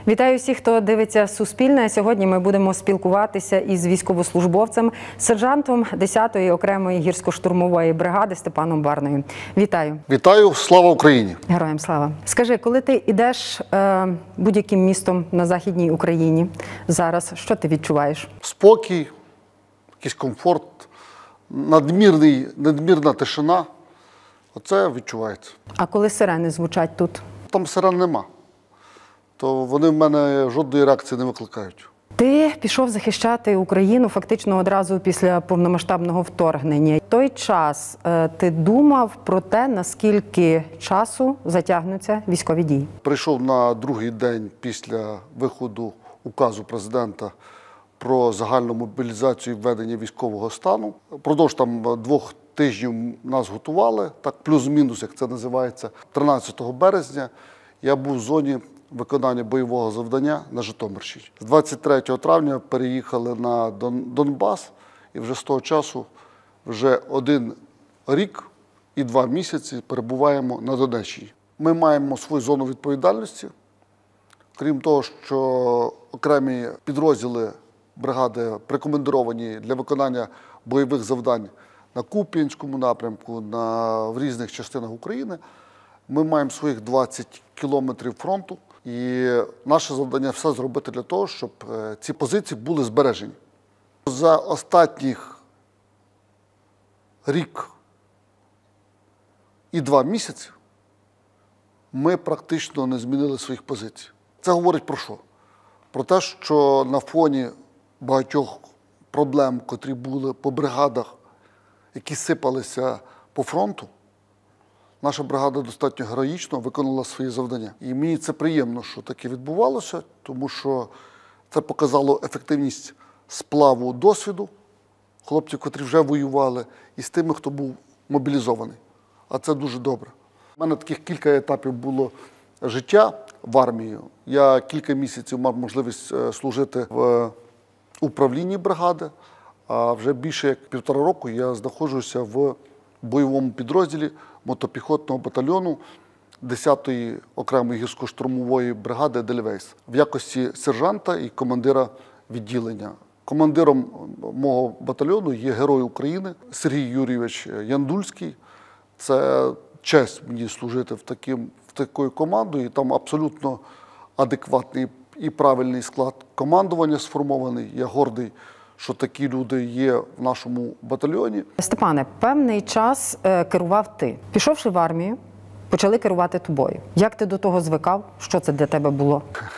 Вітаю всіх, хто дивиться Суспільне. Сьогодні ми будемо спілкуватися із військовослужбовцем, сержантом 10-ї окремої гірсько-штурмової бригади Степаном Барною. Вітаю. Вітаю, слава Україні! Героям слава. Скажи, коли ти йдеш будь-яким містом на Західній Україні зараз, що ти відчуваєш? Спокій, якийсь комфорт, надмірна тишина. Оце відчувається. А коли сирени звучать тут? Там сирен нема. То вони в мене жодної реакції не викликають. Ти пішов захищати Україну фактично одразу після повномасштабного вторгнення. В той час ти думав про те, наскільки часу затягнуться військові дії? Прийшов на другий день після виходу указу президента про загальну мобілізацію і введення військового стану. Продовж 2 тижнів нас готували, так плюс-мінус, як це називається. 13 березня я був в зоні виконання бойового завдання на Житомирщині. З 23 травня переїхали на Донбас і вже з того часу вже 1 рік і 2 місяці перебуваємо на Донеччині. Ми маємо свою зону відповідальності. Крім того, що окремі підрозділи бригади прикомандировані для виконання бойових завдань на Куп'янському напрямку, в різних частинах України, ми маємо своїх 20 кілометрів фронту. І наше завдання все зробити для того, щоб ці позиції були збережені. За останніх рік і 2 місяці ми практично не змінили своїх позицій. Це говорить про що? Про те, що на фоні багатьох проблем, котрі були по бригадах, які сипалися по фронту, наша бригада достатньо героїчно виконала свої завдання. І мені це приємно, що таке відбувалося, тому що це показало ефективність сплаву досвіду хлопців, котрі вже воювали, і з тими, хто був мобілізований. А це дуже добре. У мене таких кілька етапів було життя в армії. Я кілька місяців мав можливість служити в управлінні бригади, а вже більше як 1,5 року я знаходжуся в бойовому підрозділі мотопіхотного батальйону 10-ї окремої гірсько-штурмової бригади «Едельвейс» в якості сержанта і командира відділення. Командиром мого батальйону є Герой України Сергій Юрійович Яндульський. Це честь мені служити в такою командою, і там абсолютно адекватний і правильний склад командування сформований. Я гордий, що такі люди є в нашому батальйоні. Степане, певний час керував ти. Пішовши в армію, почали керувати тобою. Як ти до того звикав? Що це для тебе було?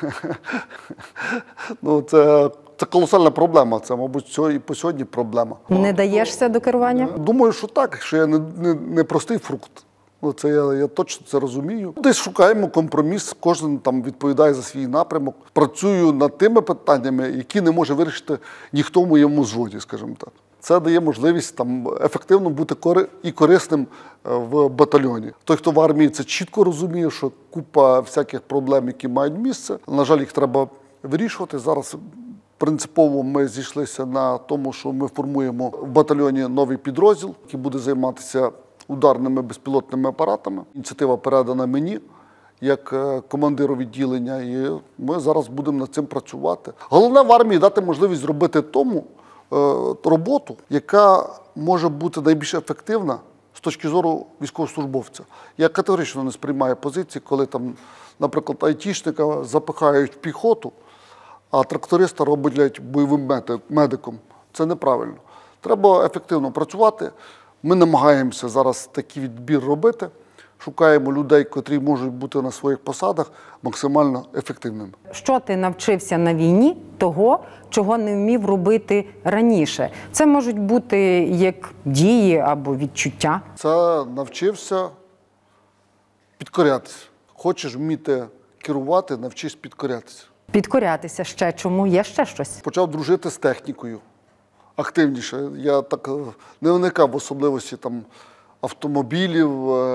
Це колосальна проблема. Це, мабуть, і по сьогодні проблема. Не даєшся до керування? Думаю, що так, що я не простий фрукт. Це я точно це розумію. Десь шукаємо компроміс, кожен там відповідає за свій напрямок. Працюю над тими питаннями, які не може вирішити ніхто в моєму зводі, скажімо так. Це дає можливість ефективно бути і корисним в батальйоні. Той, хто в армії, це чітко розуміє, що купа всяких проблем, які мають місце. На жаль, їх треба вирішувати. Зараз принципово ми зійшлися на тому, що ми формуємо в батальйоні новий підрозділ, який буде займатися ударними безпілотними апаратами. Ініціатива передана мені, як командиру відділення, і ми зараз будемо над цим працювати. Головне в армії дати можливість зробити тому роботу, яка може бути найбільш ефективна з точки зору військовослужбовця. Я категорично не сприймаю позиції, коли там, наприклад, айтішника запихають в піхоту, а тракториста роблять бойовим медиком. Це неправильно. Треба ефективно працювати. Ми намагаємося зараз такий відбір робити, шукаємо людей, котрі можуть бути на своїх посадах максимально ефективними. Що ти навчився на війні того, чого не вмів робити раніше? Це можуть бути як дії або відчуття. Це навчився підкорятися. Хочеш вміти керувати, навчись підкорятися. Підкорятися ще чому? Є ще щось? Почав дружити з технікою. Активніше. Я так не вникав в особливості автомобілів,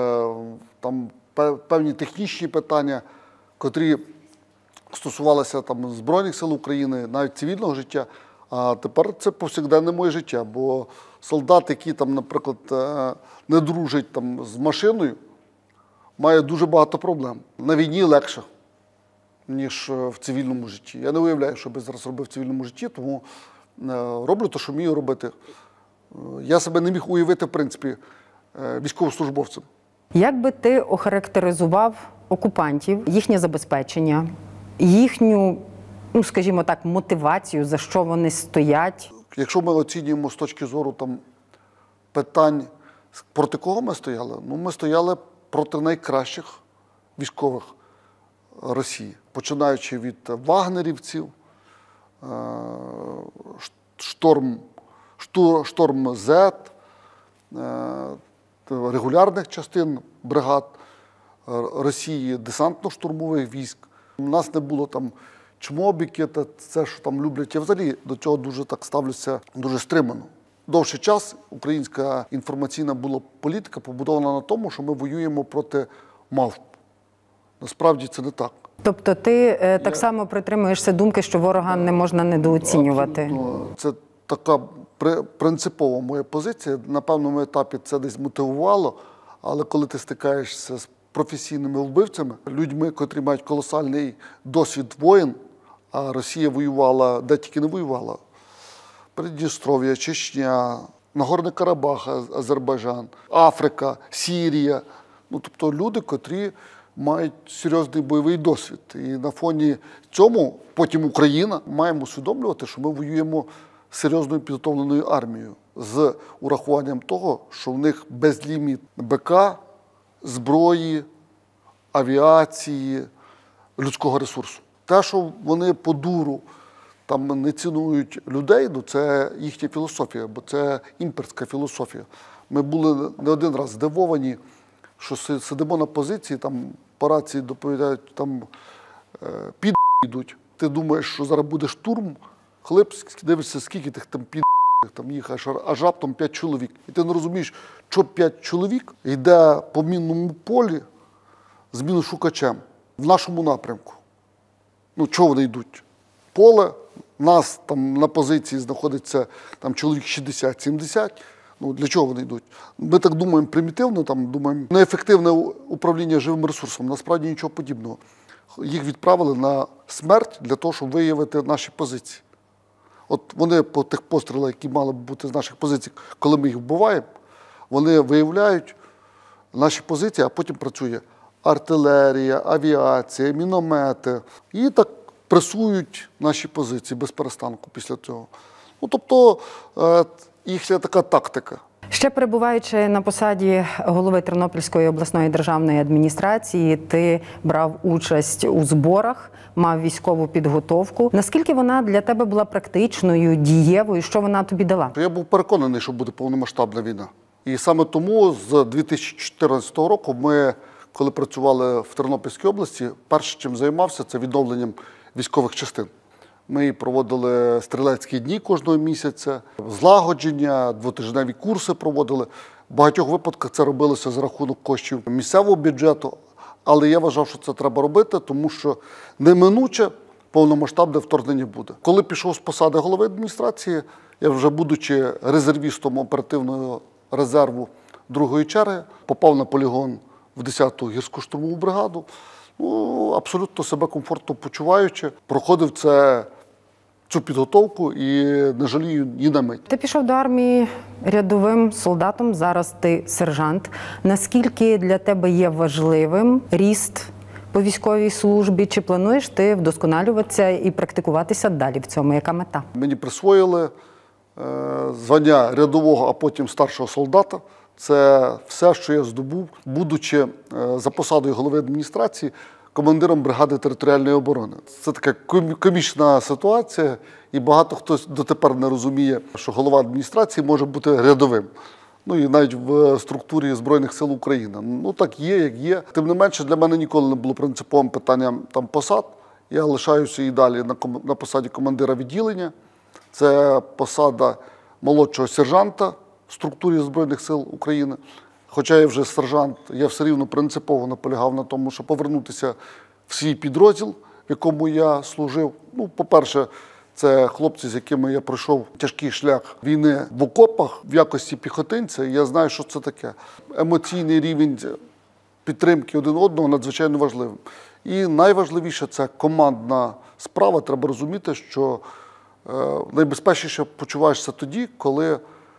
певні технічні питання, котрі стосувалися Збройних сил України, навіть цивільного життя. А тепер це повсякденне моє життя, бо солдат, який, наприклад, не дружить з машиною, має дуже багато проблем. На війні легше. ніж в цивільному житті. Я не уявляю, що би зараз робив в цивільному житті, тому роблю те, що вмію робити. Я себе не міг уявити, в принципі, військовослужбовцем. Як би ти охарактеризував окупантів, їхнє забезпечення, їхню, ну, скажімо так, мотивацію, за що вони стоять? Якщо ми оцінюємо з точки зору питань, проти кого ми стояли? Ну, ми стояли проти найкращих військових Росії, починаючи від вагнерівців, шторм Z, регулярних частин бригад Росії, десантно-штурмових військ. У нас не було там чмобіки, це, що там люблять. Я взагалі до цього дуже так ставлюся, дуже стримано. Довший час українська інформаційна була політика побудована на тому, що ми воюємо проти мавп. Насправді це не так. Тобто ти так само притримуєшся думки, що ворога не можна недооцінювати? Абсолютно. Це така принципова моя позиція. На певному етапі це десь мотивувало, але коли ти стикаєшся з професійними вбивцями, людьми, котрі мають колосальний досвід воєн, а Росія воювала, де тільки не воювала, Придністров'я, Чечня, Нагорний Карабах, Азербайджан, Африка, Сирія. Ну, тобто люди, котрі мають серйозний бойовий досвід. І на фоні цьому потім Україна маємо усвідомлювати, що ми воюємо з серйозною підготовленою армією з урахуванням того, що в них безліміт БК, зброї, авіації, людського ресурсу. Те, що вони по дуру там не цінують людей, ну це їхня філософія, бо це імперська філософія. Ми були не один раз здивовані, що сидимо на позиції, там по рації доповідають, там під йдуть. Ти думаєш, що зараз буде штурм, хлип, дивишся, скільки тих там під там їх аж раптом 5 чоловік. І ти не розумієш, що 5 чоловік йде по мінному полі з міношукачем в нашому напрямку. Ну, чого вони йдуть? Поле, нас там на позиції знаходиться там чоловік 60-70. Ну, для чого вони йдуть? Ми так думаємо примітивно, там думаємо, неефективне управління живим ресурсом. Насправді нічого подібного. Їх відправили на смерть для того, щоб виявити наші позиції. От вони по тих пострілах, які мали б бути з наших позицій, коли ми їх вбиваємо, вони виявляють наші позиції, а потім працює артилерія, авіація, міномети. І так пресують наші позиції без перестанку після цього. Ну, тобто їхня така тактика. Ще перебуваючи на посаді голови Тернопільської обласної державної адміністрації, ти брав участь у зборах, мав військову підготовку. Наскільки вона для тебе була практичною, дієвою, що вона тобі дала? Я був переконаний, що буде повномасштабна війна. І саме тому з 2014 року ми, коли працювали в Тернопільській області, перше, чим займався, це відновленням військових частин. Ми проводили стрілецькі дні кожного місяця, злагодження, двотижневі курси проводили. В багатьох випадках це робилося за рахунок коштів місцевого бюджету. Але я вважав, що це треба робити, тому що неминуче повномасштабне вторгнення буде. Коли пішов з посади голови адміністрації, я вже будучи резервістом оперативного резерву другої черги, попав на полігон в 10-ту гірську штурмову бригаду. Ну, абсолютно себе комфортно почуваючи, проходив цю підготовку і не жалію ні на мить. Ти пішов до армії рядовим солдатом, зараз ти сержант. Наскільки для тебе є важливим ріст по військовій службі? Чи плануєш ти вдосконалюватися і практикуватися далі в цьому? Яка мета? Мені присвоїли звання рядового, а потім старшого солдата. Це все, що я здобув, будучи за посадою голови адміністрації командиром бригади територіальної оборони. Це така комічна ситуація, і багато хто дотепер не розуміє, що голова адміністрації може бути рядовим. Ну і навіть в структурі Збройних сил України. Ну так є, як є. Тим не менше, для мене ніколи не було принциповим питанням там посад. Я лишаюся і далі на посаді командира відділення. Це посада молодшого сержанта в структурі Збройних сил України. Хоча я вже сержант, я все рівно принципово наполягав на тому, щоб повернутися в свій підрозділ, в якому я служив. Ну, по-перше, це хлопці, з якими я пройшов тяжкий шлях війни в окопах в якості піхотинця. І я знаю, що це таке. Емоційний рівень підтримки один одного надзвичайно важливим. І найважливіше – це командна справа. Треба розуміти, що найбезпечніше почуваєшся тоді, коли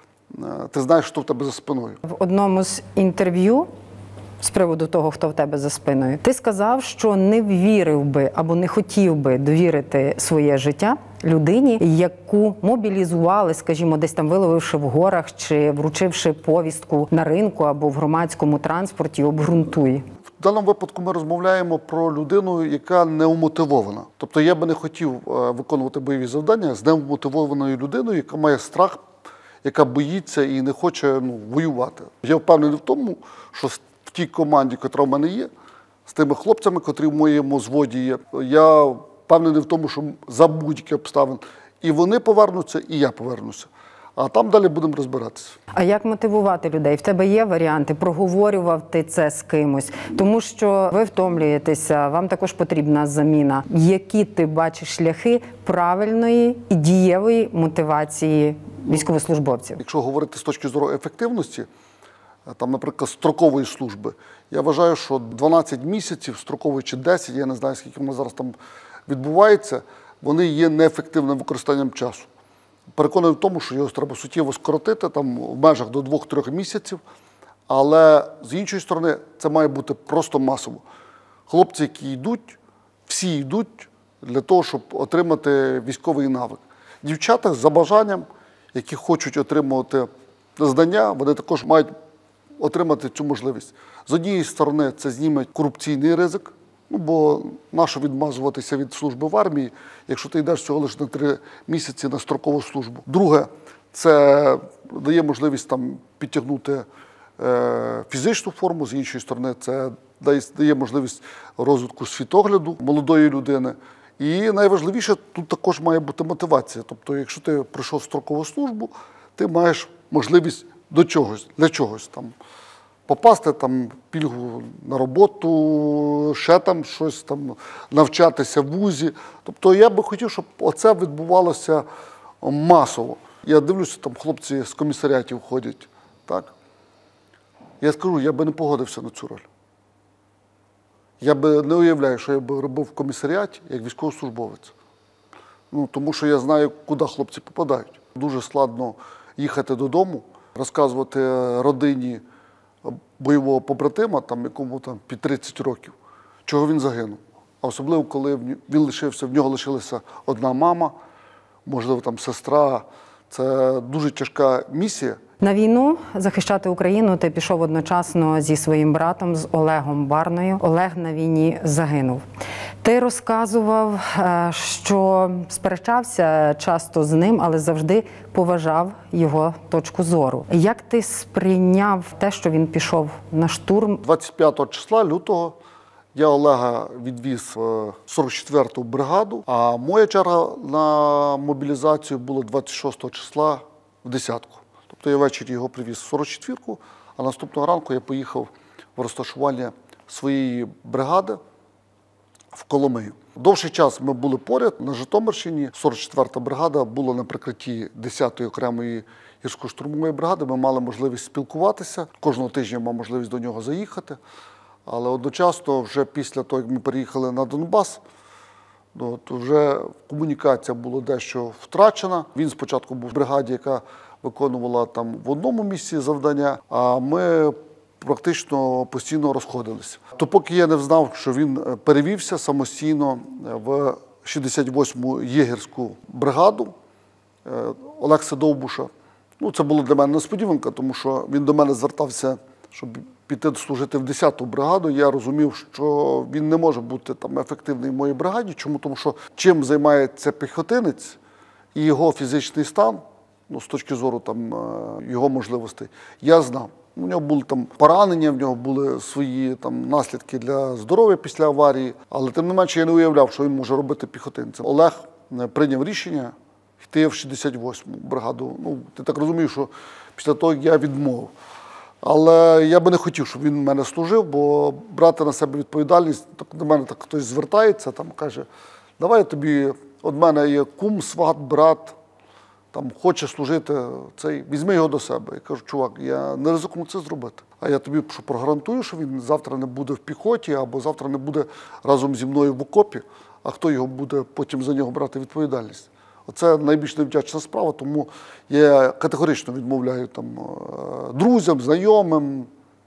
ти знаєш, хто в тебе за спиною. В одному з інтерв'ю з приводу того, хто в тебе за спиною, ти сказав, що не вірив би або не хотів би довірити своє життя людині, яку мобілізували, скажімо, десь там виловивши в горах чи вручивши повістку на ринку або в громадському транспорті. Обґрунтуй. В даному випадку ми розмовляємо про людину, яка неумотивована. Тобто я би не хотів виконувати бойові завдання з неумотивованою людиною, яка має страх, яка боїться і не хоче воювати. Я впевнений в тому, що в тій команді, яка в мене є, з тими хлопцями, котрі в моєму зводі є, я впевнений в тому, що за будь-які обставини і вони повернуться, і я повернуся. А там далі будемо розбиратися. А як мотивувати людей? В тебе є варіанти? Проговорював ти це з кимось? Тому що ви втомлюєтеся, вам також потрібна заміна. Які ти бачиш шляхи правильної і дієвої мотивації військовослужбовців? Якщо говорити з точки зору ефективності, там, наприклад, строкової служби, я вважаю, що 12 місяців, строкової чи 10, я не знаю, скільки воно зараз там відбувається, вони є неефективним використанням часу. Переконаний в тому, що його треба суттєво скоротити, там, в межах до 2-3 місяців, але з іншої сторони це має бути просто масово. Хлопці, які йдуть, всі йдуть для того, щоб отримати військовий навик. Дівчата за бажанням, які хочуть отримувати знання, вони також мають отримати цю можливість. З однієї сторони, це зніме корупційний ризик, бо нащо відмазуватися від служби в армії, якщо ти йдеш всього лише на 3 місяці на строкову службу. Друге, це дає можливість там підтягнути фізичну форму, з іншої сторони, це дає можливість розвитку світогляду молодої людини. І найважливіше, тут також має бути мотивація. Тобто, якщо ти прийшов в строкову службу, ти маєш можливість до чогось, для чогось там. Попасти там пільгу на роботу, ще там щось там, навчатися в вузі. Тобто я би хотів, щоб оце відбувалося масово. Я дивлюся, там хлопці з комісаріатів ходять, так? Я скажу, я би не погодився на цю роль. Я би не уявляю, що я би робив в комісаріаті як військовослужбовець. Тому що я знаю, куди хлопці попадають. Дуже складно їхати додому, розказувати родині бойового побратима, якому під 30 років, чого він загинув. А особливо, коли він лишився, в нього лишилася одна мама, можливо, там сестра. Це дуже тяжка місія. На війну захищати Україну ти пішов одночасно зі своїм братом, з Олегом Барною. Олег на війні загинув. Ти розказував, що сперечався часто з ним, але завжди поважав його точку зору. Як ти сприйняв те, що він пішов на штурм? 25 числа лютого я Олега відвіз в 44-ту бригаду, а моя черга на мобілізацію була 26 числа в 10-ку. Тобто я ввечері його привіз в 44-ку, а наступного ранку я поїхав в розташування своєї бригади в Коломию. Довший час ми були поряд на Житомирщині. 44-та бригада була на прикритті 10-ї окремої гірсько-штурмової бригади. Ми мали можливість спілкуватися. Кожного тижня мав можливість до нього заїхати. Але одночасно, вже після того, як ми переїхали на Донбас, то вже комунікація була дещо втрачена. Він спочатку був в бригаді, яка виконувала там в одному місці завдання, а ми практично постійно розходилися. То поки я не знав, що він перевівся самостійно в 68-му єгерську бригаду Олекси Довбуша. Це було для мене несподіванка, тому що він до мене звертався, щоб піти служити в 10-ту бригаду. Я розумів, що він не може бути там ефективний в моїй бригаді. Чому? Тому що чим займається піхотинець і його фізичний стан, з точки зору його можливостей, я знав. У нього були поранення, в нього були свої наслідки для здоров'я після аварії, але тим не менше я не уявляв, що він може робити піхотинцем. Олег прийняв рішення йти в 68-му бригаду. Ти так розумієш, що після того, як я відмовив. Але я би не хотів, щоб він в мене служив, бо брати на себе відповідальність, до мене хтось звертається, каже, давай я тобі, від мене є кум, сват, брат, там хоче служити, візьми його до себе. Я кажу, чувак, я не ризикну це зробити. А я тобі прогарантую, що він завтра не буде в піхоті, або завтра не буде разом зі мною в окопі, а хто його буде потім за нього брати відповідальність. Оце найбільш невдячна справа, тому я категорично відмовляю там друзям, знайомим,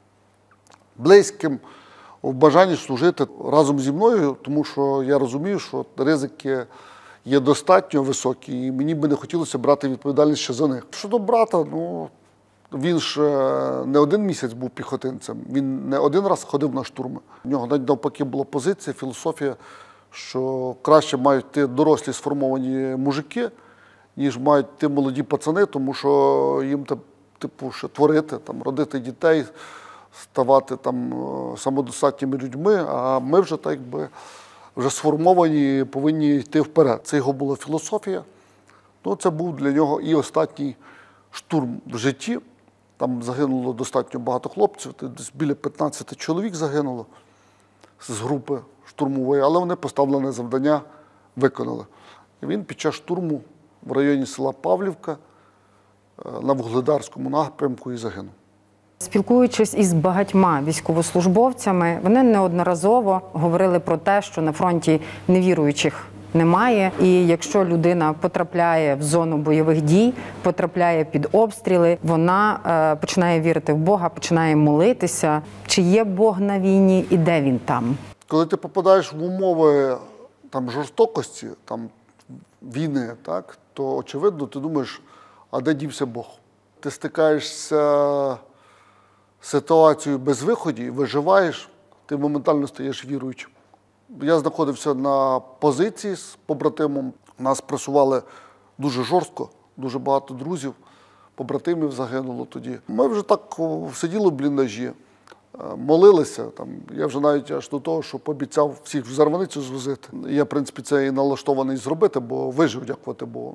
близьким в бажанні служити разом зі мною, тому що я розумію, що ризики є достатньо високі, і мені би не хотілося брати відповідальність ще за них. Щодо брата, він ж не один місяць був піхотинцем, він не один раз ходив на штурми. У нього навпаки була позиція, філософія, що краще мають йти дорослі сформовані мужики, ніж мають йти молоді пацани, тому що їм ще творити, там, родити дітей, ставати там самодостатніми людьми, а ми вже так якби вже сформовані, повинні йти вперед. Це його була філософія. Це був для нього і останній штурм в житті. Там загинуло достатньо багато хлопців, десь біля 15 чоловік загинуло з групи штурмової, але вони поставлене завдання виконали. І він під час штурму в районі села Павлівка на Вугледарському напрямку і загинув. Спілкуючись із багатьма військовослужбовцями, вони неодноразово говорили про те, що на фронті невіруючих немає. І якщо людина потрапляє в зону бойових дій, потрапляє під обстріли, вона починає вірити в Бога, починає молитися. Чи є Бог на війні і де він там? Коли ти попадаєш в умови там, жорстокості, там, війни, так, то очевидно ти думаєш, а де дівся Бог? Ти стикаєшся з ситуацією без виходу, виживаєш, ти моментально стаєш віруючим. Я знаходився на позиції з побратимом, нас пресували дуже жорстко, дуже багато друзів, побратимів загинуло тоді. Ми вже так сиділи в бліндажі, молилися. Там, я вже навіть аж до того, що пообіцяв всіх в Зарваницю звозити. Я, в принципі, це і налаштований зробити, бо вижив, дякувати Богу.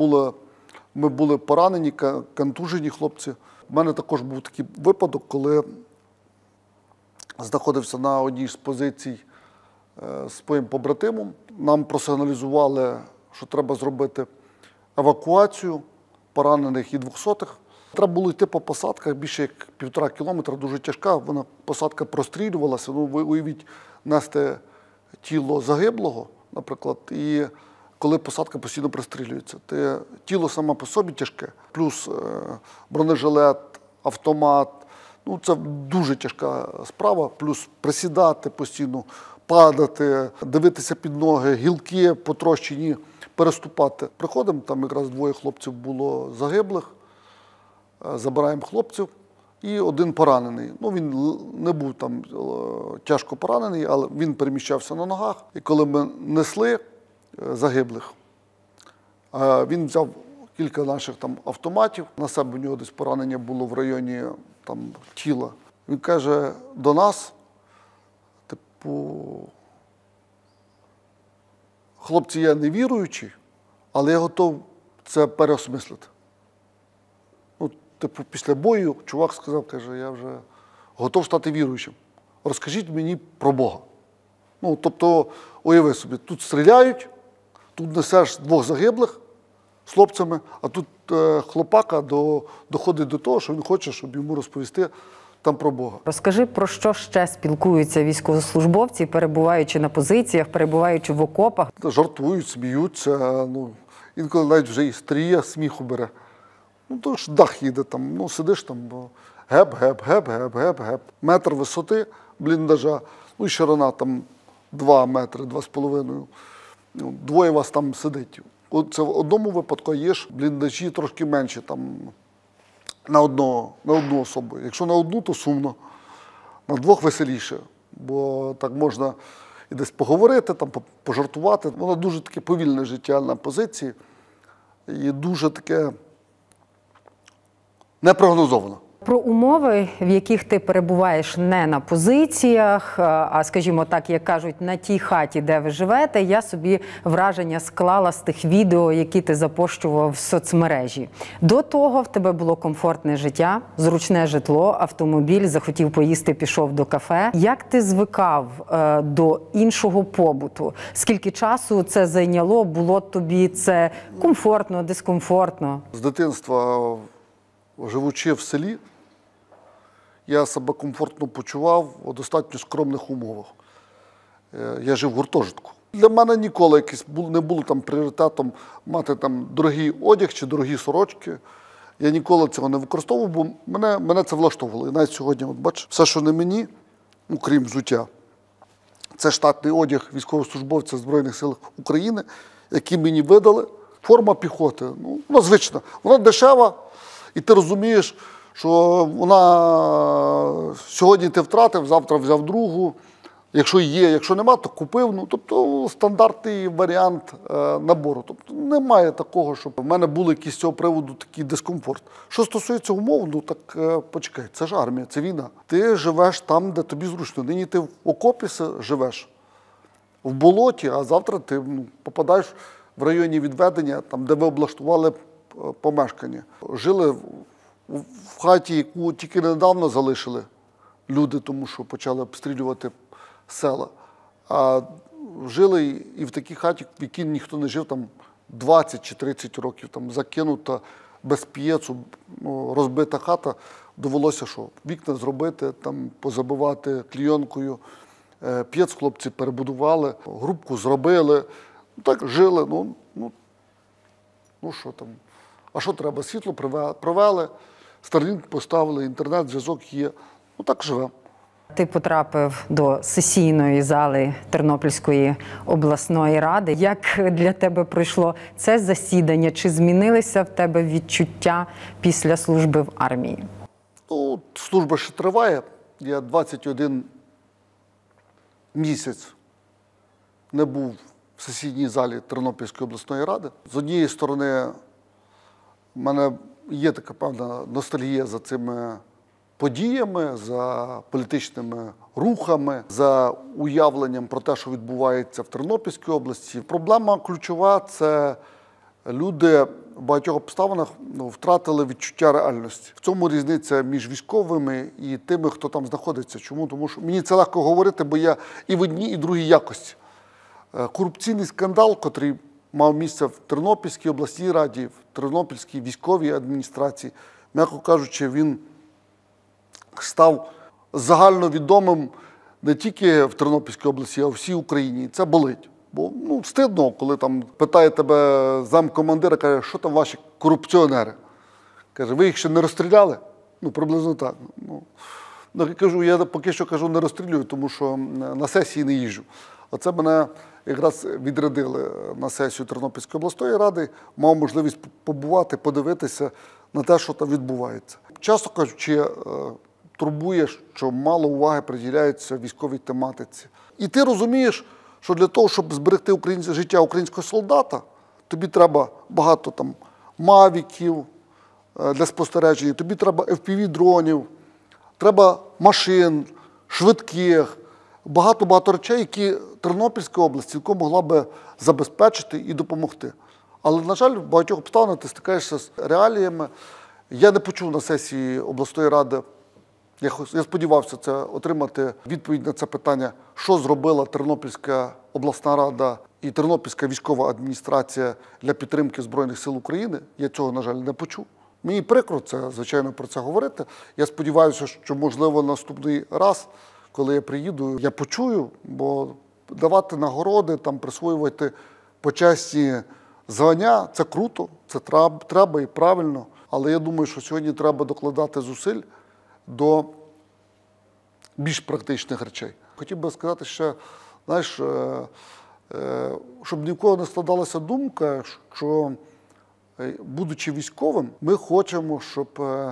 Ми були поранені, контужені хлопці. У мене також був такий випадок, коли знаходився на одній з позицій з своїм побратимом. Нам просигналізували, що треба зробити евакуацію поранених і 200-х. Треба було йти по посадках більше як 1,5 кілометра, дуже тяжка. Вона посадка прострілювалася. Ви уявіть, нести тіло загиблого, наприклад, і коли посадка постійно пристрілюється. Тіло саме по собі тяжке, плюс бронежилет, автомат. Це дуже тяжка справа, плюс присідати постійно, падати, дивитися під ноги, гілки потрощені, переступати. Приходимо, там якраз 2 хлопців було загиблих, забираємо хлопців і 1 поранений. Він не був там тяжко поранений, але він переміщався на ногах. І коли ми несли загиблих, він взяв кілька наших там автоматів, на себе у нього десь поранення було в районі там, тіла. Він каже до нас, хлопці, я не віруючий, але я готов це переосмислити. Після бою чувак сказав, каже, я вже готов стати віруючим. Розкажіть мені про Бога. Тобто, уяви собі, тут стріляють, тут несеш 2 загиблих з хлопцями, а тут хлопака доходить до того, що він хоче, щоб йому розповісти там про Бога. Розкажи, про що ще спілкуються військовослужбовці, перебуваючи на позиціях, перебуваючи в окопах? Жартують, сміються, інколи навіть вже і стрія сміху бере. То ж дах їде там, сидиш там, геп. Метр висоти бліндажа, і ширина там 2 метри, 2,5. 2 вас там сидить. Це в одному випадку є ж бліндажі трошки менші, там, на одну особу. Якщо на одну, то сумно, на 2 веселіше, бо так можна і десь поговорити, там, пожартувати. Воно дуже таке повільне життя на позиції і дуже таке непрогнозовано. Про умови, в яких ти перебуваєш не на позиціях, а, скажімо так, як кажуть, на тій хаті, де ви живете, я собі враження склала з тих відео, які ти запощував в соцмережі. До того в тебе було комфортне життя, зручне житло, автомобіль, захотів поїсти, пішов до кафе. Як ти звикав до іншого побуту? Скільки часу це зайняло? Було тобі це комфортно, дискомфортно? З дитинства, живучи в селі, я себе комфортно почував у достатньо скромних умовах. Я жив в гуртожитку. Для мене ніколи не було там пріоритетом мати там дорогий одяг чи дорогі сорочки. Я ніколи цього не використовував, бо мене це влаштовувало. І навіть сьогодні, от бачиш, все, що не мені, крім взуття, це штатний одяг військовослужбовця Збройних сил України, який мені видали. Форма піхоти, вона звична, вона дешева, і ти розумієш, що вона сьогодні ти втратив, завтра взяв другу. Якщо є, якщо нема, то купив. Тобто стандартний варіант набору. Тобто немає такого, щоб в мене був якийсь з цього приводу такий дискомфорт. Що стосується умов, так почекай, це ж армія, це війна. Ти живеш там, де тобі зручно. Нині ти в окопі живеш, в болоті, а завтра ти попадаєш в районі відведення, там, де ви облаштували помешкання. Жили в хаті, яку тільки недавно залишили люди, тому що почали обстрілювати села. А жили і в такій хаті, в якій ніхто не жив там 20 чи 30 років. Там закинута без п'єцу, розбита хата. Довелося що? Вікна зробити, там позабивати клійонкою. П'єц хлопці перебудували, грубку зробили. Так жили, що там. А що треба? Світло провели, Starlink поставили, інтернет-зв'язок є. Так живемо. Ти потрапив до сесійної зали Тернопільської обласної ради. Як для тебе пройшло це засідання? Чи змінилися в тебе відчуття після служби в армії? Служба ще триває. Я 21 місяць не був в сесійній залі Тернопільської обласної ради. З однієї сторони, в мене є така певна ностальгія за цими подіями, за політичними рухами, за уявленням про те, що відбувається в Тернопільській області. Проблема ключова – це люди в багатьох обставинах втратили відчуття реальності. В цьому різниця між військовими і тими, хто там знаходиться. Чому? Тому що мені це легко говорити, бо я і в одній, і в другій якості. Корупційний скандал, котрий мав місце в Тернопільській обласній раді, в Тернопільській військовій адміністрації, м'яко кажучи, він став загальновідомим не тільки в Тернопільській області, а в всій Україні. І це болить. Бо стидно, коли там питає тебе замкомандира, каже, що там ваші корупціонери? Каже, ви їх ще не розстріляли? Приблизно так. Я кажу, я поки що кажу, не розстрілюю, тому що на сесії не їжджу. Оце мене якраз відрядили на сесію Тернопільської обласної ради, мав можливість побувати, подивитися на те, що там відбувається. Часто кажучи, турбує, що мало уваги приділяється військовій тематиці. І ти розумієш, що для того, щоб зберегти життя українського солдата, тобі треба багато там мавіків для спостереження, тобі треба FPV-дронів, треба машин, швидких, багато-багато речей, які Тернопільська область цілком могла би забезпечити і допомогти. Але, на жаль, в багатьох обставинах ти стикаєшся з реаліями. Я не почув на сесії обласної ради, я сподівався отримати відповідь на це питання, що зробила Тернопільська обласна рада і Тернопільська військова адміністрація для підтримки Збройних сил України. Я цього, на жаль, не почув. Мені прикро звичайно, про це говорити. Я сподіваюся, що, можливо, наступний раз, коли я приїду, я почую, бо давати нагороди, присвоювати почесні звання – це круто, це треба і правильно. Але я думаю, що сьогодні треба докладати зусиль до більш практичних речей. Хотів би сказати ще, знаєш, щоб ні в кого не складалася думка, що, будучи військовим, ми хочемо, щоб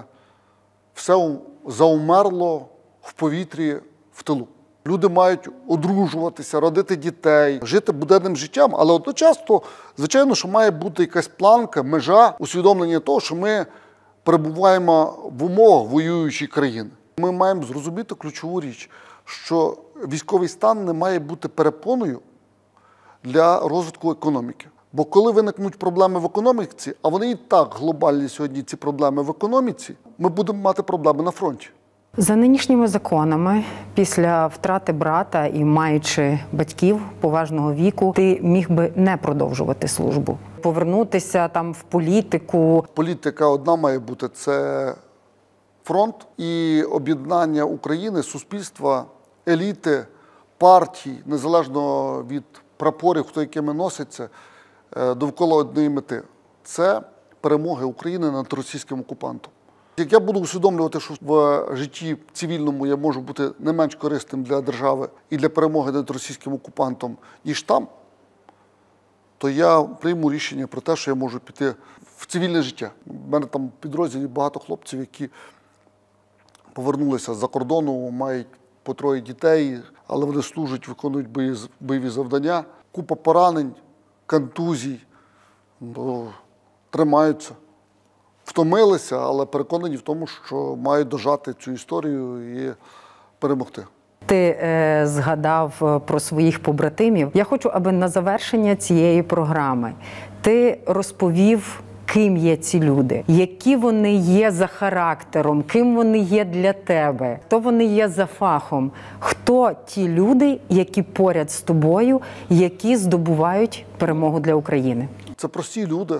все заумерло в повітрі в тилу. Люди мають одружуватися, родити дітей, жити буденним життям, але одночасно, звичайно, що має бути якась планка, межа, усвідомлення того, що ми перебуваємо в умовах воюючої країни. Ми маємо зрозуміти ключову річ, що військовий стан не має бути перепоною для розвитку економіки. Бо коли виникнуть проблеми в економіці, а вони і так глобальні сьогодні, ці проблеми в економіці, ми будемо мати проблеми на фронті. За нинішніми законами, після втрати брата і маючи батьків поважного віку, ти міг би не продовжувати службу, повернутися там в політику. Політика одна має бути – це фронт і об'єднання України, суспільства, еліти, партій, незалежно від прапорів, хто якими носиться, довкола однієї мети. Це перемоги України над російським окупантом. Як я буду усвідомлювати, що в житті цивільному я можу бути не менш корисним для держави і для перемоги над російським окупантом, ніж там, то я прийму рішення про те, що я можу піти в цивільне життя. У мене там в підрозділі багато хлопців, які повернулися з-за кордону, мають по 3 дітей, але вони служать, виконують бойові завдання. Купа поранень, контузій, тримаються. Втомилися, але переконані в тому, що мають дожати цю історію і перемогти. Ти згадав про своїх побратимів. Я хочу, аби на завершення цієї програми ти розповів, ким є ці люди, які вони є за характером, ким вони є для тебе, хто вони є за фахом, хто ті люди, які поряд з тобою, які здобувають перемогу для України. Це прості люди,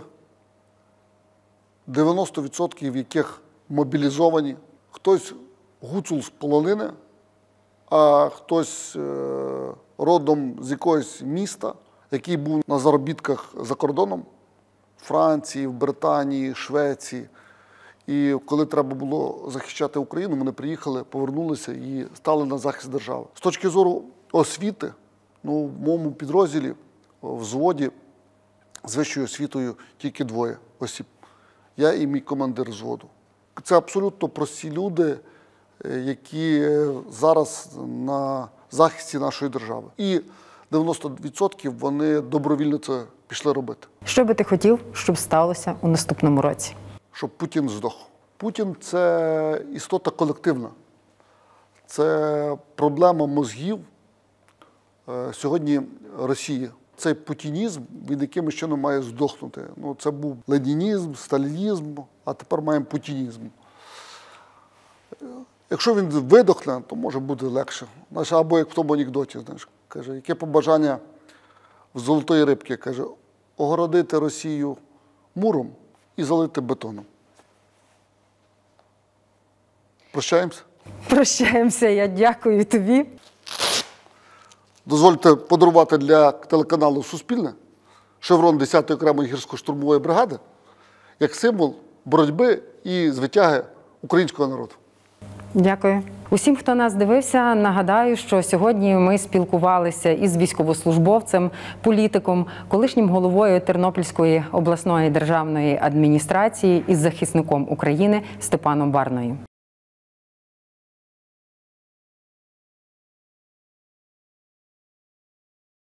90% яких мобілізовані, хтось гуцул з полонини, а хтось родом з якогось міста, який був на заробітках за кордоном, в Франції, в Британії, Швеції. І коли треба було захищати Україну, вони приїхали, повернулися і стали на захист держави. З точки зору освіти, в моєму підрозділі, в взводі з вищою освітою тільки 2 осіб. Я і мій командир взводу. Це абсолютно прості люди, які зараз на захисті нашої держави. І 90% вони добровільно це пішли робити. Що би ти хотів, щоб сталося у наступному році? Щоб Путін здох. Путін – це істота колективна. Це проблема мозгів сьогодні Росії. Цей путінізм, від яким ще не має здохнути. Це був ленінізм, сталінізм, а тепер маємо путінізм. Якщо він видохне, то може буде легше. Або як в тому анекдоті, каже, яке побажання в золотої рибки, каже, огородити Росію муром і залити бетоном. Прощаємося? Прощаємося, я дякую тобі. Дозвольте подарувати для телеканалу «Суспільне» шеврон 10-ї окремої гірсько-штурмової бригади як символ боротьби і звитяги українського народу. Дякую. Усім, хто нас дивився, нагадаю, що сьогодні ми спілкувалися із військовослужбовцем, політиком, колишнім головою Тернопільської обласної державної адміністрації із захисником України Степаном Барною.